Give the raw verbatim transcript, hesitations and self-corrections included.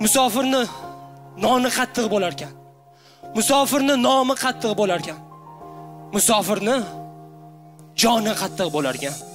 Musofirni noni qattiq bo'lar ekan. Musofirni nomi qattiq bo'lar ekan. Musofirni joni qattiq bo'lar ekan.